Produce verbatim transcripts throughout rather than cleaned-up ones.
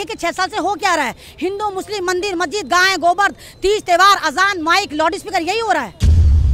देखिए कि छह साल से हो क्या रहा है। हिंदू मुस्लिम मंदिर मस्जिद गाय गोबर तीज त्योहार अजान माइक लाउड स्पीकर यही हो रहा है।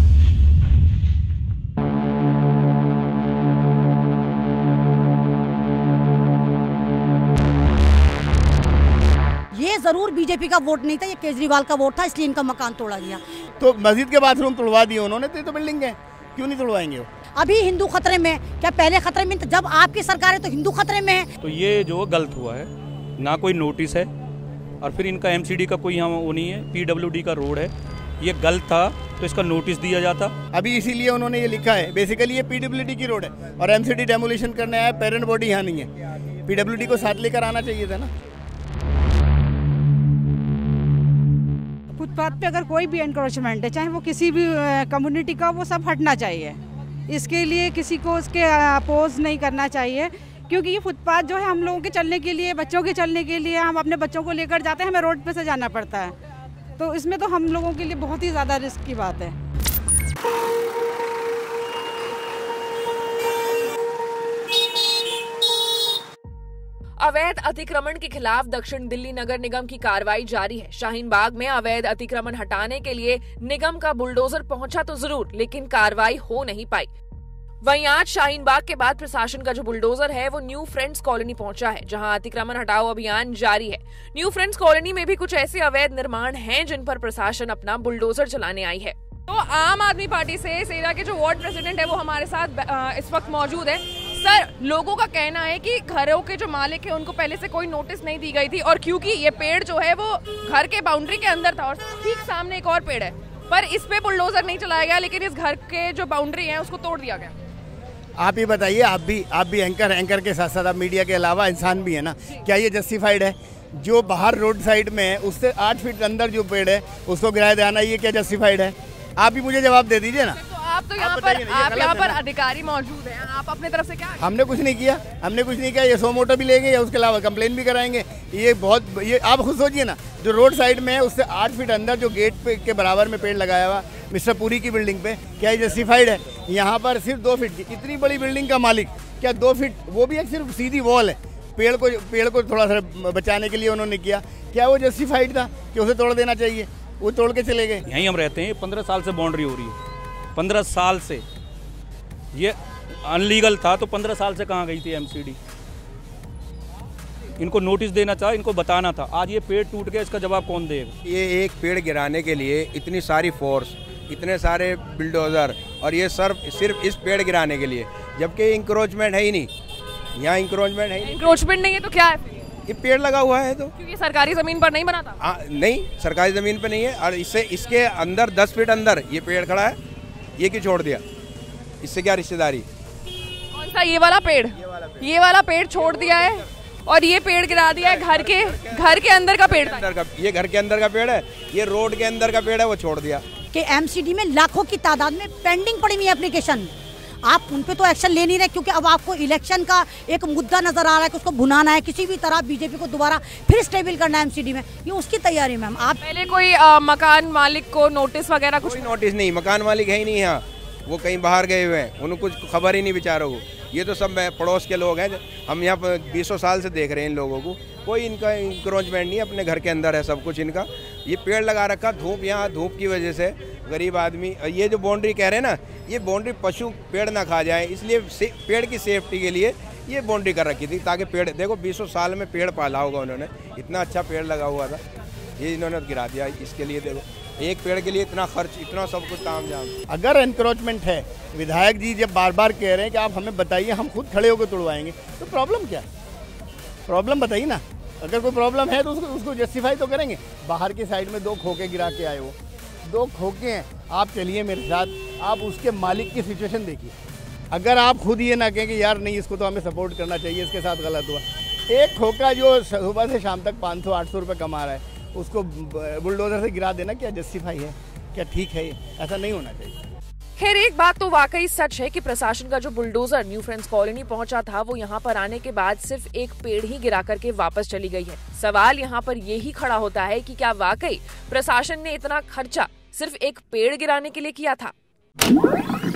ये जरूर बीजेपी का वोट नहीं था, ये केजरीवाल का वोट था, इसलिए इनका मकान तोड़ा गया। तो मस्जिद के बाथरूम तोड़वा दिए उन्होंने, तो, तो बिल्डिंग है, क्यों नहीं तोड़वाएंगे? अभी हिंदू खतरे में, क्या पहले खतरे में? जब आपकी सरकार है तो हिंदू खतरे में है। तो ये जो गलत हुआ है, ना कोई नोटिस है और फिर इनका एमसीडी का कोई यहाँ वो नहीं है, पीडब्ल्यूडी का रोड है, ये गलत था तो इसका नोटिस दिया जाता। अभी इसीलिए उन्होंने ये लिखा है, बेसिकली ये पीडब्ल्यूडी की रोड है और एमसीडी डेमोलिशन करने आया, पेरेंट बॉडी यहाँ नहीं है, पीडब्ल्यूडी को साथ लेकर आना चाहिए था ना। फुटपाथ पे अगर कोई भी एनक्रोचमेंट है, चाहे वो किसी भी कम्युनिटी का, वो सब हटना चाहिए। इसके लिए किसी को उसके अपोज नहीं करना चाहिए, क्योंकि ये फुटपाथ जो है हम लोगों के चलने के लिए, बच्चों के चलने के लिए, हम अपने बच्चों को लेकर जाते हैं, हमें रोड पे से जाना पड़ता है, तो इसमें तो हम लोगों के लिए बहुत ही ज़्यादा रिस्क की बात है। अवैध अतिक्रमण के खिलाफ दक्षिण दिल्ली नगर निगम की कार्रवाई जारी है। शाहीन बाग में अवैध अतिक्रमण हटाने के लिए निगम का बुलडोजर पहुंचा तो जरूर, लेकिन कार्रवाई हो नहीं पाई। वहीं आज शाहीन बाग के बाद प्रशासन का जो बुलडोजर है वो न्यू फ्रेंड्स कॉलोनी पहुंचा है, जहां अतिक्रमण हटाओ अभियान जारी है। न्यू फ्रेंड्स कॉलोनी में भी कुछ ऐसे अवैध निर्माण हैं जिन पर प्रशासन अपना बुलडोजर चलाने आई है। तो आम आदमी पार्टी से सेरा के जो वार्ड प्रेसिडेंट है वो हमारे साथ इस वक्त मौजूद है। सर, लोगों का कहना है कि घरों के जो मालिक है उनको पहले से कोई नोटिस नहीं दी गई थी, और क्योंकि ये पेड़ जो है वो घर के बाउंड्री के अंदर था और ठीक सामने एक और पेड़ है, पर इस पे बुलडोजर नहीं चलाया गया, लेकिन इस घर के जो बाउंड्री है उसको तोड़ दिया गया। आप ही बताइए, आप भी आप भी एंकर एंकर के साथ साथ आप मीडिया के अलावा इंसान भी है ना, क्या ये जस्टिफाइड है? जो बाहर रोड साइड में है उससे आठ फीट अंदर जो पेड़ है उसको गिराया जाना, ये क्या जस्टिफाइड है? आप ही मुझे जवाब दे दीजिए ना। तो आप तो यहाँ पर आप यहाँ पर अधिकारी मौजूद हैं, आप अपने तरफ से क्या? हमने कुछ नहीं किया, हमने कुछ नहीं किया। ये सो मोटो भी लेंगे या उसके अलावा कंप्लेन भी कराएंगे। ये बहुत ये आप खुद सोचिए ना, जो रोड साइड में है उससे आठ फीट अंदर जो गेट पे के बराबर में पेड़ लगाया हुआ मिस्टर पुरी की बिल्डिंग पे, क्या ये जस्टिफाइड है? यहाँ पर सिर्फ दो फीट की इतनी बड़ी बिल्डिंग का मालिक, क्या दो फीट वो भी एक सिर्फ सीधी वॉल है, पेड़ को पेड़ को थोड़ा सा बचाने के लिए उन्होंने किया, क्या वो जस्टिफाइड था कि उसे तोड़ देना चाहिए? वो तोड़ के चले गए। यहीं हम रहते हैं, पंद्रह साल से बाउंड्री हो रही है, पंद्रह साल से ये अनलीगल था, तो पंद्रह साल से कहाँ गई थी एमसीडी? इनको नोटिस देना था, इनको बताना था। आज ये पेड़ टूट गया, इसका जवाब कौन देगा? ये एक पेड़ गिराने के लिए इतनी सारी फोर्स, इतने सारे बिल्डोजर, और ये सिर्फ सिर्फ इस पेड़ गिराने के लिए, जबकि इंक्रोचमेंट है ही नहीं, यहाँ इंक्रोचमेंट है ही नहीं। इंक्रोचमेंट नहीं है तो क्या है? ये पेड़ लगा हुआ है, तो क्योंकि सरकारी जमीन पर नहीं बना था। आ, नहीं, सरकारी जमीन पे नहीं है, और इससे इसके अंदर दस फीट अंदर ये पेड़ खड़ा है, ये क्यों छोड़ दिया? इससे क्या रिश्तेदारी? कौन सा? ये वाला पेड़, ये वाला पेड़, ये वाला पेड़ छोड़ दिया है और ये पेड़ गिरा दिया है। घर के घर के अंदर का पेड़ था, का, ये घर के अंदर का पेड़ है, ये रोड के अंदर का पेड़ है, वो छोड़ दिया। कि एमसीडी में लाखों की तादाद में पेंडिंग पड़ी हुई है एप्लीकेशन, आप उन पे तो एक्शन ले नहीं रहे, क्योंकि अब आपको इलेक्शन का एक मुद्दा नजर आ रहा है कि उसको भुनाना है, किसी भी तरह बीजेपी को दोबारा फिर स्टेबल करना है एमसीडी में, ये उसकी तैयारी में। आप पहले कोई आ, मकान मालिक को नोटिस वगैरह कुछ? कोई नोटिस नहीं, मकान मालिक है ही नहीं यहाँ, वो कहीं बाहर गए हुए हैं, उनको कुछ खबर ही नहीं बेचारों को। ये तो सब पड़ोस के लोग हैं, हम यहाँ पर बीसों साल से देख रहे हैं इन लोगों को, कोई इनका इंक्रोचमेंट नहीं, अपने घर के अंदर है सब कुछ इनका। ये पेड़ लगा रखा, धूप, यहाँ धूप की वजह से गरीब आदमी, ये जो बाउंड्री कह रहे हैं ना, ये बाउंड्री पशु पेड़ ना खा जाए, इसलिए पेड़ की सेफ्टी के लिए ये बाउंड्री कर रखी थी, ताकि पेड़, देखो बीसों साल में पेड़ पाला होगा उन्होंने, इतना अच्छा पेड़ लगा हुआ था, ये इन्होंने गिरा दिया। इसके लिए देखो, एक पेड़ के लिए इतना खर्च, इतना सब कुछ ताम झाम। अगर एनक्रोचमेंट है, विधायक जी जब बार बार कह रहे हैं कि आप हमें बताइए, हम खुद खड़े होकर तोड़वाएंगे, तो प्रॉब्लम क्या है? प्रॉब्लम बताइए ना। अगर कोई प्रॉब्लम है तो उसको उसको जस्टिफाई तो करेंगे। बाहर की साइड में दो खोखे गिरा के आए, वो दो खोखे हैं, आप चलिए मेरे साथ, आप उसके मालिक की सिचुएशन देखिए। अगर आप खुद ये ना कहें कि यार नहीं, इसको तो हमें सपोर्ट करना चाहिए, इसके साथ गलत हुआ, एक खोखा जो सुबह से शाम तक पाँच सौ आठ सौ रुपये कमा रहा है, उसको बुलडोजर से गिरा देना क्या जस्टिफाई है? क्या ठीक है? ये ऐसा नहीं होना चाहिए। खैर, एक बात तो वाकई सच है कि प्रशासन का जो बुलडोजर न्यू फ्रेंड्स कॉलोनी पहुंचा था, वो यहाँ पर आने के बाद सिर्फ एक पेड़ ही गिरा करके वापस चली गई है। सवाल यहाँ पर यही खड़ा होता है कि क्या वाकई प्रशासन ने इतना खर्चा सिर्फ एक पेड़ गिराने के लिए किया था?